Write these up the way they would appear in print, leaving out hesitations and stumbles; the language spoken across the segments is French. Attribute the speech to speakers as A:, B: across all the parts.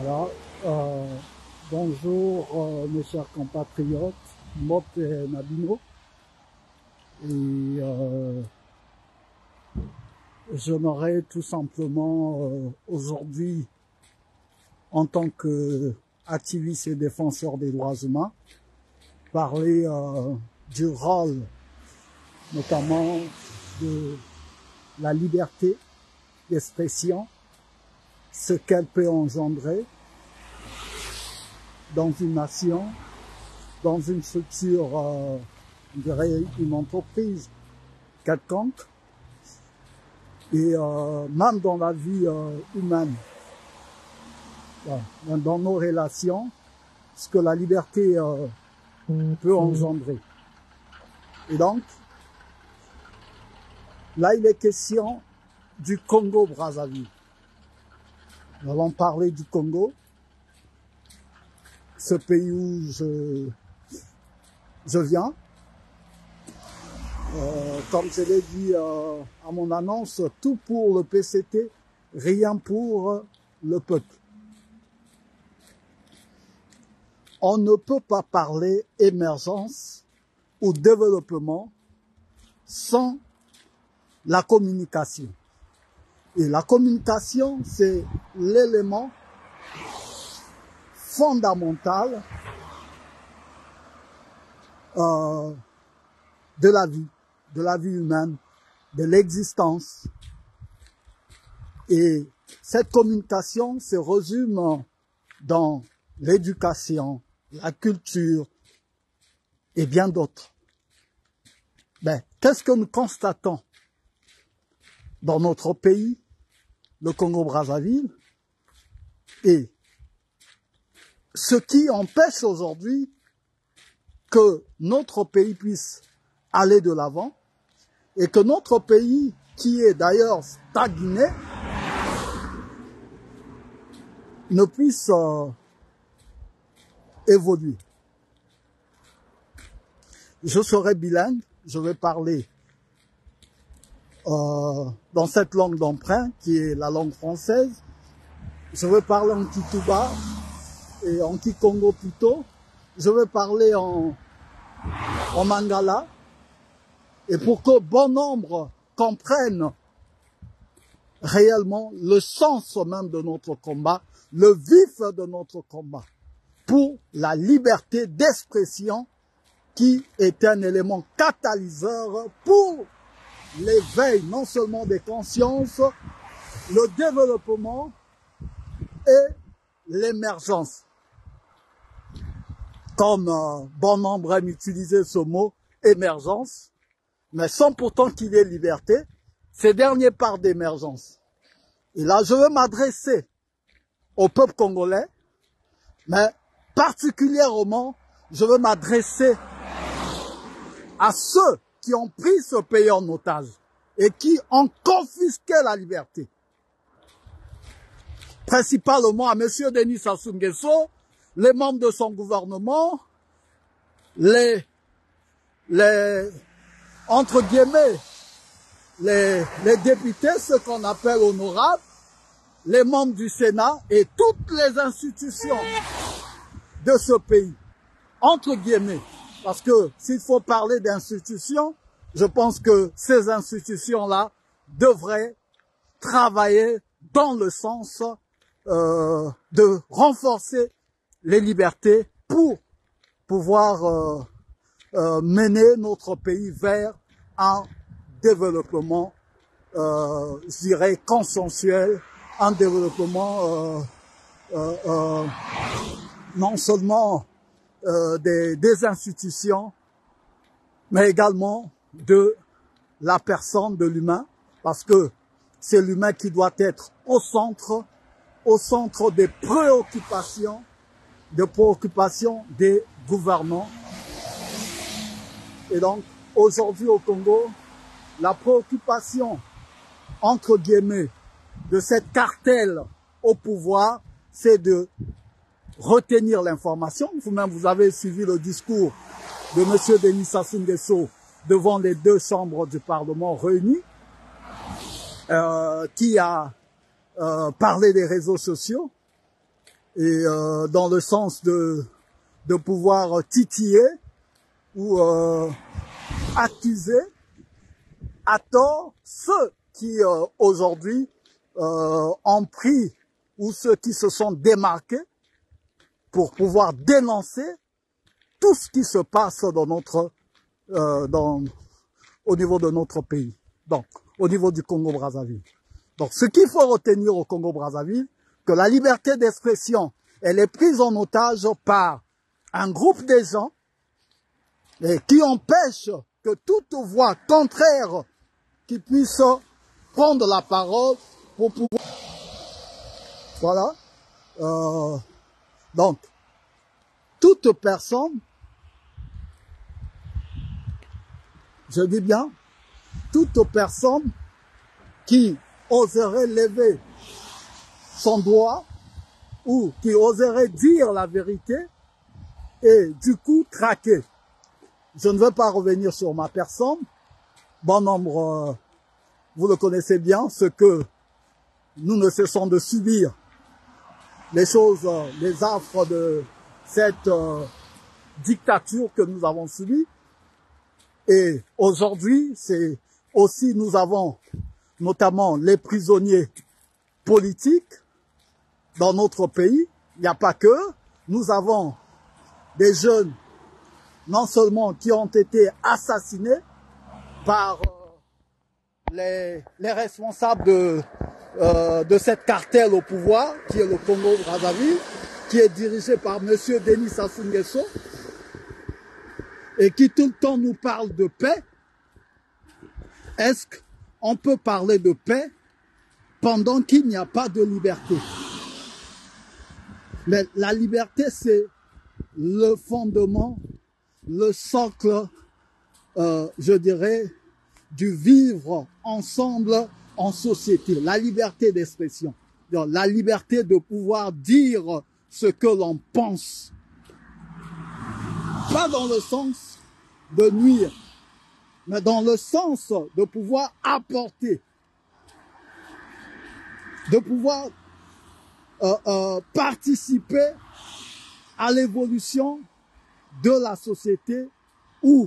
A: Alors, bonjour mes chers compatriotes, Mop et Nabino. Et j'aimerais tout simplement aujourd'hui, en tant qu'activiste et défenseur des droits humains, parler du rôle notamment de la liberté d'expression, ce qu'elle peut engendrer dans une nation, dans une structure, je dirais une entreprise quelconque, et même dans la vie humaine, dans nos relations, ce que la liberté peut engendrer. Et donc, là il est question du Congo-Brazzaville. Nous allons parler du Congo, ce pays où je viens. Comme je l'ai dit à mon annonce, tout pour le PCT, rien pour le peuple. On ne peut pas parler émergence ou développement sans la communication. Et la communication, c'est l'élément fondamental de la vie humaine, de l'existence. Et cette communication se résume dans l'éducation, la culture et bien d'autres. Ben, qu'est-ce que nous constatons dans notre pays, le Congo-Brazzaville, et ce qui empêche aujourd'hui que notre pays puisse aller de l'avant et que notre pays, qui est d'ailleurs stagné, ne puisse évoluer. Je serai bilingue, je vais parler dans cette langue d'emprunt qui est la langue française. Je vais parler en Kituba et en Kikongo plutôt. Je vais parler en Mangala. Et pour que bon nombre comprennent réellement le sens même de notre combat, le vif de notre combat pour la liberté d'expression qui est un élément catalyseur pour l'éveil non seulement des consciences, le développement et l'émergence. Comme bon nombre aiment utiliser ce mot émergence, mais sans pourtant qu'il y ait liberté, ces derniers parlent d'émergence. Et là, je veux m'adresser au peuple congolais, mais particulièrement, je veux m'adresser à ceux qui ont pris ce pays en otage et qui ont confisqué la liberté. Principalement à M. Denis Sassou Nguesso, les membres de son gouvernement, entre guillemets, les députés, ceux qu'on appelle honorables, les membres du Sénat et toutes les institutions de ce pays, entre guillemets. Parce que s'il faut parler d'institutions, je pense que ces institutions-là devraient travailler dans le sens de renforcer les libertés pour pouvoir mener notre pays vers un développement, je dirais, consensuel, un développement non seulement des institutions, mais également de la personne, de l'humain, parce que c'est l'humain qui doit être au centre des préoccupations des gouvernants. Et donc, aujourd'hui au Congo, la préoccupation, entre guillemets, de cette cartel au pouvoir, c'est de retenir l'information. Vous-même, vous avez suivi le discours de M. Denis Sassou Nguesso devant les deux chambres du Parlement réunies, qui a parlé des réseaux sociaux. et dans le sens de pouvoir titiller ou accuser à tort ceux qui aujourd'hui ont pris ou ceux qui se sont démarqués pour pouvoir dénoncer tout ce qui se passe dans notre, au niveau de notre pays, donc au niveau du Congo-Brazzaville. Donc ce qu'il faut retenir au Congo-Brazzaville, que la liberté d'expression, elle est prise en otage par un groupe de gens qui empêchent que toute voix contraire qui puisse prendre la parole pour pouvoir... Voilà. Donc, toute personne, je dis bien, toute personne qui oserait lever son doigt ou qui oserait dire la vérité et du coup craquer. Je ne veux pas revenir sur ma personne. Bon nombre, vous le connaissez bien, ce que nous ne cessons de subir, les choses, les affres de cette dictature que nous avons subie. Et aujourd'hui, c'est aussi, nous avons notamment les prisonniers politiques dans notre pays. Il n'y a pas que. Nous avons des jeunes, non seulement qui ont été assassinés par les responsables de cette cartel au pouvoir, qui est le Congo-Brazzaville, qui est dirigé par M. Denis Sassou Nguesso, et qui tout le temps nous parle de paix. Est-ce qu'on peut parler de paix pendant qu'il n'y a pas de liberté? Mais la liberté, c'est le fondement, le socle, je dirais, du vivre ensemble en société. La liberté d'expression, la liberté de pouvoir dire ce que l'on pense. Pas dans le sens de nuire, mais dans le sens de pouvoir apporter, de pouvoir participer à l'évolution de la société ou,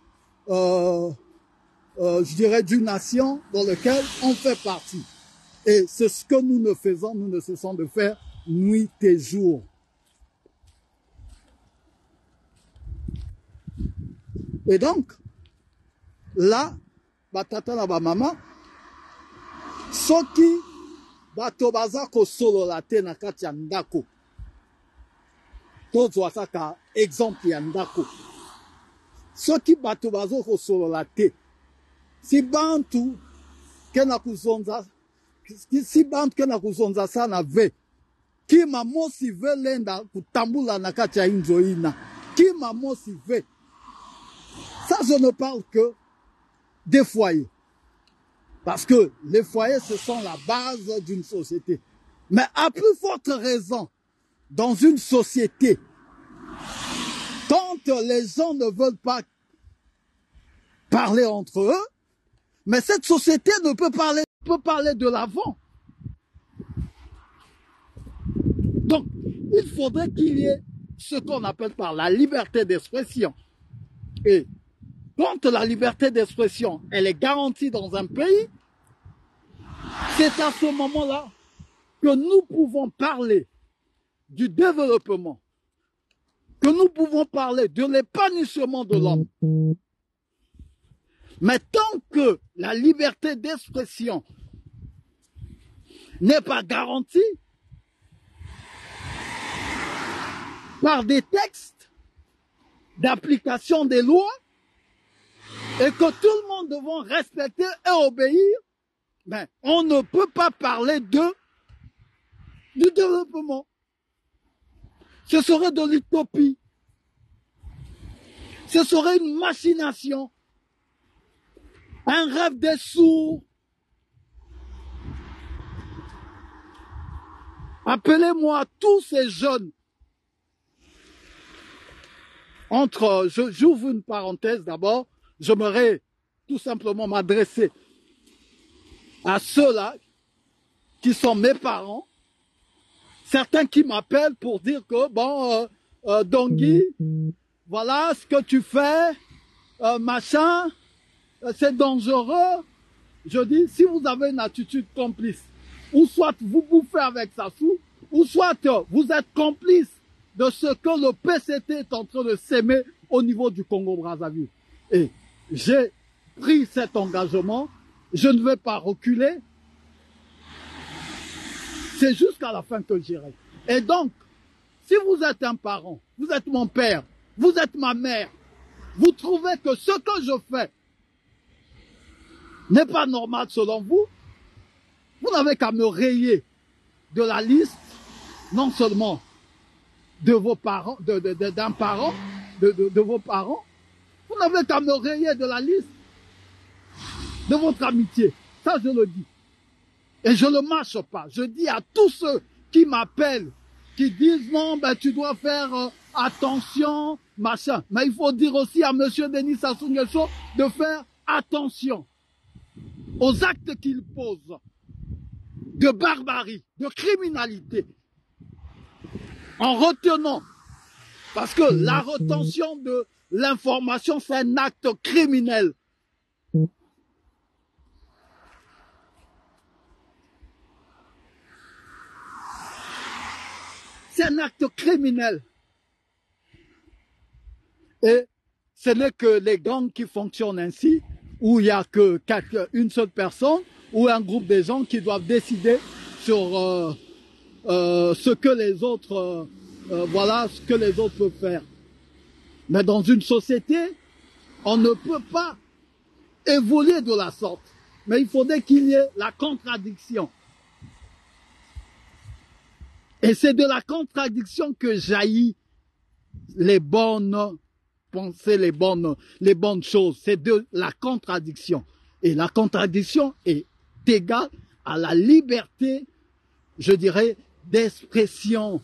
A: je dirais, d'une nation dans laquelle on fait partie. Et c'est ce que nous ne faisons, nous ne cessons de faire nuit et jour. Et donc, là, batata na ba mama, soki bato baza ko solo la te na kati ya ndako. Tozwa saka exemple ya ndako. Soki bato bazo ko solo la te, si bantu kena kuzonza, si bantu kena kuzonza sana ve, kima mosi ve lenda kutambula na kati ya inzoina, kima mosi ve. Ça, je ne parle que des foyers. Parce que les foyers, ce sont la base d'une société. Mais à plus forte raison, dans une société, quand les gens ne veulent pas parler entre eux, mais cette société ne peut parler de l'avant. Donc, il faudrait qu'il y ait ce qu'on appelle par la liberté d'expression. Et quand la liberté d'expression, elle est garantie dans un pays, c'est à ce moment-là que nous pouvons parler du développement, que nous pouvons parler de l'épanouissement de l'homme. Mais tant que la liberté d'expression n'est pas garantie par des textes d'application des lois, et que tout le monde devons respecter et obéir, ben, on ne peut pas parler du développement. Ce serait de l'utopie. Ce serait une machination. Un rêve des sourds. Appelez-moi tous ces jeunes. J'ouvre une parenthèse d'abord. J'aimerais tout simplement m'adresser à ceux-là qui sont mes parents. certains qui m'appellent pour dire que, bon, Dongui, voilà ce que tu fais, machin, c'est dangereux. Je dis, si vous avez une attitude complice, ou soit vous bouffez avec Sassou, ou soit vous êtes complice de ce que le PCT est en train de s'aimer au niveau du Congo-Brazzaville. Et j'ai pris cet engagement, je ne vais pas reculer, c'est jusqu'à la fin que j'irai. Et donc, si vous êtes un parent, vous êtes mon père, vous êtes ma mère, vous trouvez que ce que je fais n'est pas normal selon vous, vous n'avez qu'à me rayer de la liste, non seulement de vos parents, d'un parent, de vos parents, vous n'avez qu'à me rayer de la liste de votre amitié. Ça, je le dis. Et je ne mâche pas. Je dis à tous ceux qui m'appellent, qui disent non, ben tu dois faire attention, machin. Mais il faut dire aussi à monsieur Denis Sassou Nguesso de faire attention aux actes qu'il pose de barbarie, de criminalité, en retenant, parce que la retention de l'information, c'est un acte criminel. C'est un acte criminel. Et ce n'est que les gangs qui fonctionnent ainsi, où il n'y a que une seule personne, ou un groupe de gens qui doivent décider sur ce que les autres, voilà, ce que les autres peuvent faire. Mais dans une société, on ne peut pas évoluer de la sorte. Mais il faudrait qu'il y ait la contradiction. Et c'est de la contradiction que jaillit les bonnes pensées, les bonnes choses. C'est de la contradiction. Et la contradiction est égale à la liberté, je dirais, d'expression.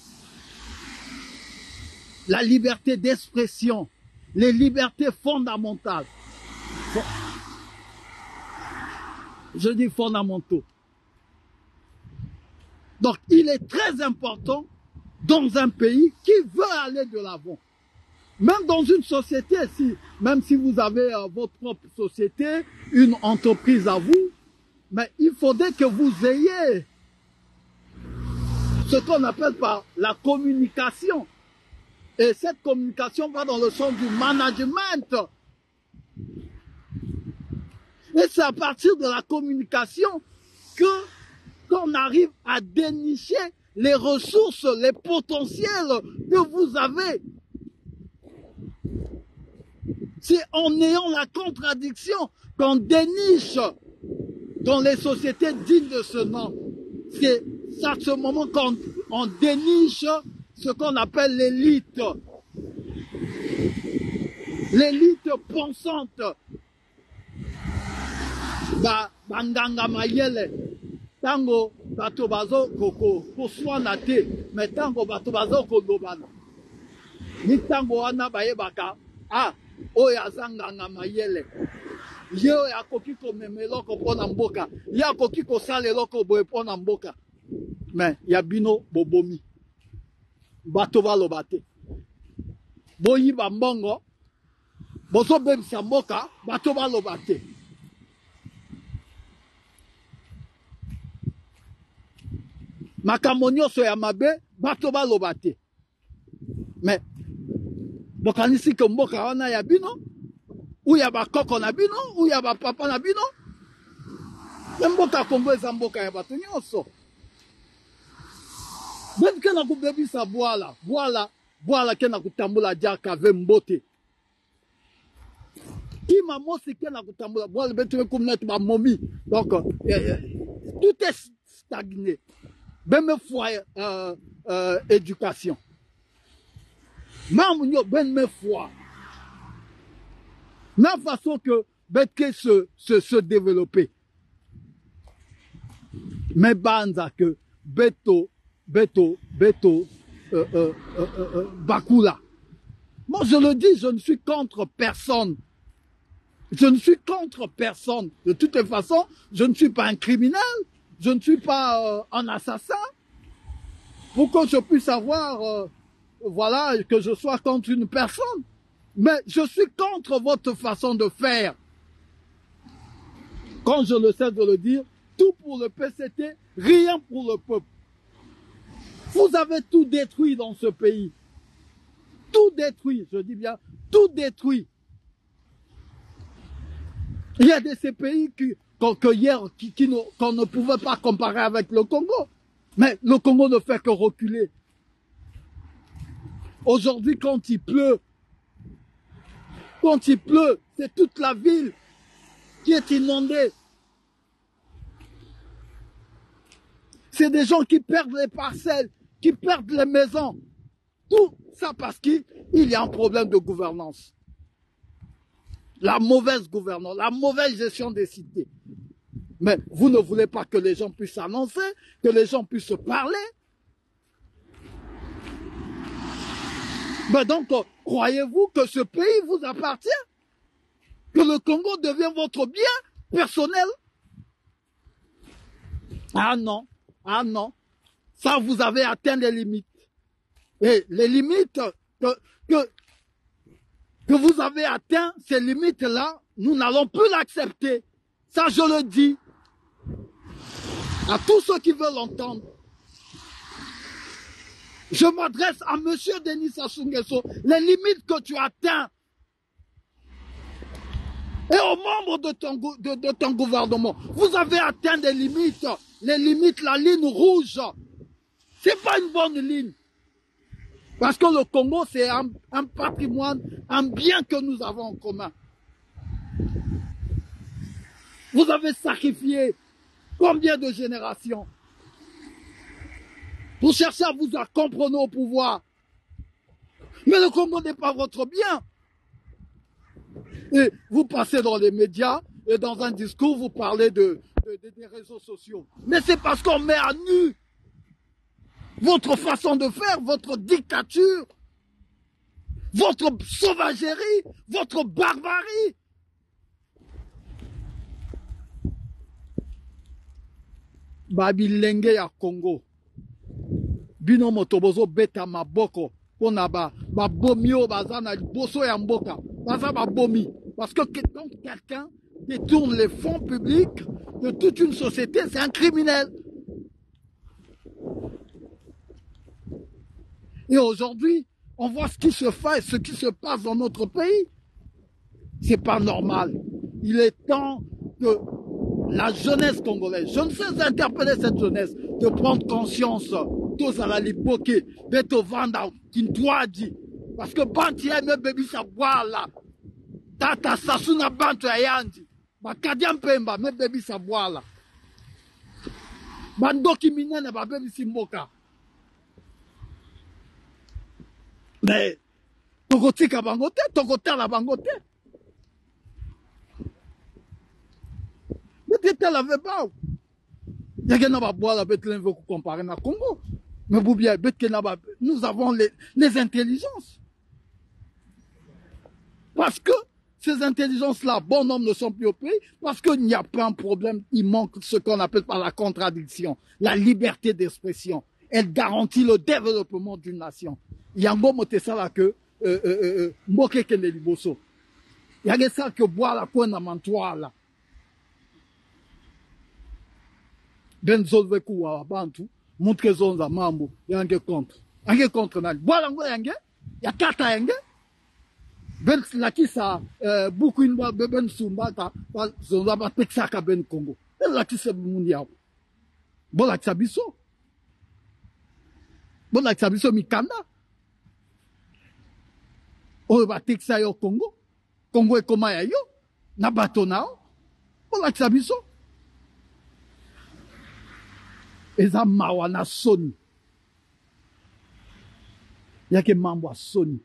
A: La liberté d'expression, les libertés fondamentales. Je dis fondamentaux. Donc, il est très important dans un pays qui veut aller de l'avant. Même dans une société, même si vous avez votre propre société, une entreprise à vous, mais il faudrait que vous ayez ce qu'on appelle par la communication. Et cette communication va dans le sens du management. Et c'est à partir de la communication qu'on arrive à dénicher les ressources, les potentiels que vous avez. C'est en ayant la contradiction qu'on déniche dans les sociétés dignes de ce nom. C'est à ce moment qu'on déniche ce qu'on appelle l'élite. L'élite pensante. Banganga mayele. Tango bato bazo ko swana te, mais tango bato bazo ko lobana. Ni tango wana bayebaka, oya zanganga mayele. Yo ya koki ko memeloko pona mboka, ya koki ko saleloko boye pona mboka. Mais ya bino bobomi. Bato baloba te. Boyi ba mbongo, bozo bebisa mboka, bato baloba te. Makambo nyonso ya mabe bato baloba te. Mais bokanisi ke mboka wana ya bino, ou ya bakoko na bino, ou ya bapapa na bino. Mboka Kongo eza mboka ya bato nyonso. Même ke na kubebisa bwala ke na kutambula jaka ve mbote. Kima mosi ke na kutambula bwala betu kumnetu ba momi. Donc tout est stagné. Même foi éducation. Même foi. La façon que Betke se développer. Mais banza que Beto Bakula. Moi je le dis, je ne suis contre personne. Je ne suis contre personne. De toutes les façons, je ne suis pas un criminel. Je ne suis pas un assassin. pour que je puisse avoir, voilà, que je sois contre une personne. Mais je suis contre votre façon de faire. Quand je le sais de le dire, tout pour le PCT, rien pour le peuple. Vous avez tout détruit dans ce pays. Tout détruit, je dis bien, tout détruit. Il y a de ces pays qu'on ne pouvait pas comparer avec le Congo. Mais le Congo ne fait que reculer. Aujourd'hui, quand il pleut, c'est toute la ville qui est inondée. C'est des gens qui perdent les parcelles, qui perdent les maisons. Tout ça parce qu'il y a un problème de gouvernance. La mauvaise gouvernance, la mauvaise gestion des cités. Mais vous ne voulez pas que les gens puissent annoncer, que les gens puissent se parler. Mais donc, croyez-vous que ce pays vous appartient? Que le Congo devient votre bien personnel? Ah non, ah non. Ça, vous avez atteint les limites. Et les limites que vous avez atteint, ces limites-là, nous n'allons plus l'accepter. Ça, je le dis à tous ceux qui veulent l'entendre. Je m'adresse à M. Denis Sassou Nguesso. Les limites que tu atteins et aux membres de ton gouvernement, vous avez atteint des limites. Les limites, la ligne rouge. Ce n'est pas une bonne ligne. Parce que le Congo, c'est un patrimoine, un bien que nous avons en commun. Vous avez sacrifié combien de générations pour chercher à vous comprendre au pouvoir. Mais le Congo n'est pas votre bien. Et vous passez dans les médias et dans un discours, vous parlez des réseaux sociaux. Mais c'est parce qu'on met à nu votre façon de faire, votre dictature, votre sauvagerie, votre barbarie. Babilenge ya Congo. Bino motobozo beta maboko. Pona babomi o bazana liboso ya mboka. Baza babomi. Parce que quand quelqu'un détourne les fonds publics de toute une société, c'est un criminel. Et aujourd'hui, on voit ce qui se fait, ce qui se passe dans notre pays. C'est pas normal. Il est temps que la jeunesse congolaise, je ne sais interpeller cette jeunesse, de prendre conscience. Tous à la lipoke, beto vanda, kintwaji. Parce que banti ya me bebi sa boala. Tata sasuna bantu ya yandi. Bakadia mpemba, me bebi sa boala. Bandoki minene ba bebi simboka. Mais, tokotika bangote, tokotala bangote. Mais tu l'avais pas. Il y a quelqu'un qui va boire la bête veut comparer à Congo. Mais nous avons les intelligences. Parce que ces intelligences-là, bon nombre ne sont plus au pays, parce qu'il n'y a pas un problème, il manque ce qu'on appelle par la contradiction, la liberté d'expression. Elle garantit le développement d'une nation. Il y a un bon mot ça que Mboke Kende Liboso. Il y a ça que boire la pointe à mantoile. Ben zolveku wa bantu, montre zonza mambo, yange contre. Yange contre nani. Boire lango yange, ya kata yange. Ben lakisa beaucoup inba ben sumbata, zonza ba texaka ben Congo. Ben lakisa mundial. Bon lakisa biso. Bon lakisa biso mikanda. Oyo ba texa yo Congo. Congo ekoma ya yo. Na bato nao. Bon lakisa biso. Eza mawa na soni. Yake mambo ya soni.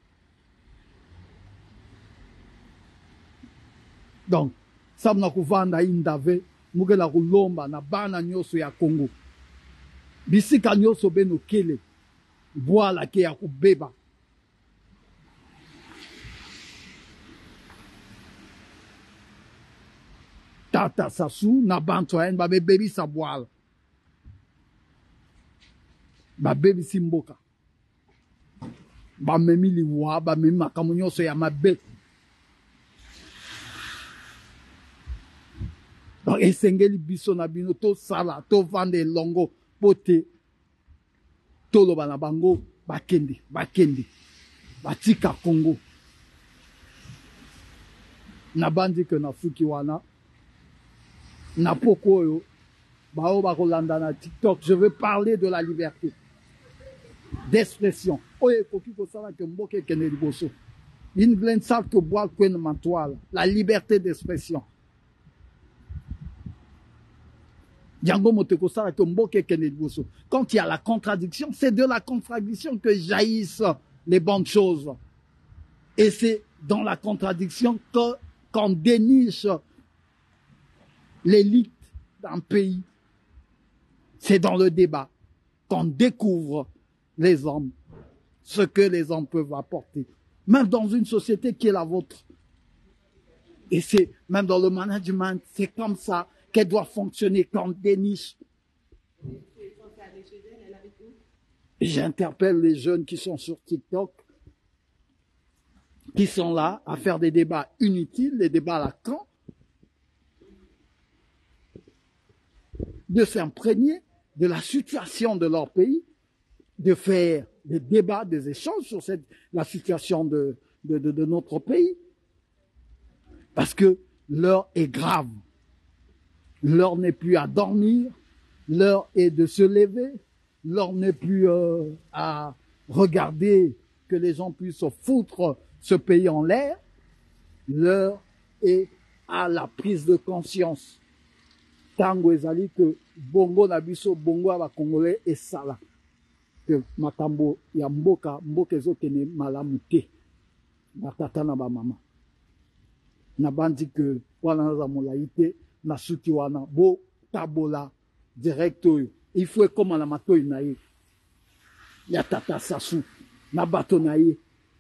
A: Donc, ça mna kuvanda indave, muge la kulomba na bana nyoso ya Congo. Bisika nyoso beno kele. Boala ke ya kubeba. Tata Sassou na bantu en ba bebi sa boala. babebisi mboka, bamemi liwa, bamemi makambo nyonso ya mabe. Donc esengeli biso na bino to sala to vande elongo pote toloba na bango bakende batika Congo. Nabandi ke na fuki wana na poko oyo bao bakolanda na TikTok. Je veux parler de la liberté d'expression. Oye koki kosala ke mboke kene liboso. Une pleine salle que boire kwen mantoile. La liberté d'expression. Quand il y a la contradiction, c'est de la contradiction que jaillissent les bonnes choses. Et c'est dans la contradiction qu'on déniche l'élite d'un pays. C'est dans le débat qu'on découvre les hommes, ce que les hommes peuvent apporter. Même dans une société qui est la vôtre. Et c'est même dans le management, c'est comme ça qu'elle doit fonctionner, qu'on déniche. J'interpelle les jeunes qui sont sur TikTok, qui sont là à faire des débats inutiles, des débats à la con, de s'imprégner de la situation de leur pays, de faire des débats, des échanges sur la situation de notre pays. Parce que l'heure est grave. L'heure n'est plus à dormir, l'heure est de se lever, l'heure n'est plus à regarder que les gens puissent foutre ce pays en l'air. L'heure est à la prise de conscience. Tango ezali que bongo na biso bongo ba Congolais et sala. Que makambo ya mboka ezokene malamu te. Na tata na ba mama. Na bandi que wana za molaite na suki wana bo tabola direct oyo. Il faut comme la matoi na ye. Ya tata sasu na bato na ye.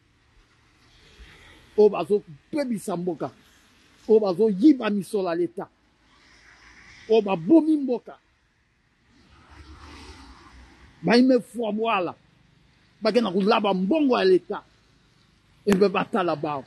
A: O bazo pebisa mboka. O bazo yiba misola l'État. O ba bomi mboka. Ba ime fwa mwala. Ba gena kulaba mbongo à l'État. Et be bata la ba.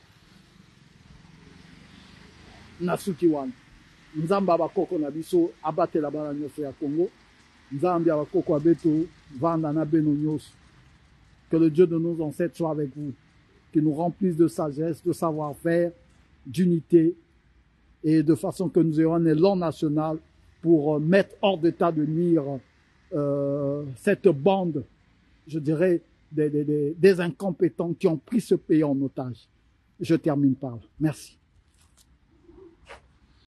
A: Na suki wana. Nzamba abakoko na biso abatela bana nyonso ya Congo. Nzambi abakoko abeto vanda na beno nyonso. Que le Dieu de nos ancêtres soit avec vous. Qu'il nous remplisse de sagesse, de savoir-faire, d'unité, et de façon que nous ayons un élan national pour mettre hors d'état de nuire cette bande, je dirais, des incompétents qui ont pris ce pays en otage. Je termine par là. Merci.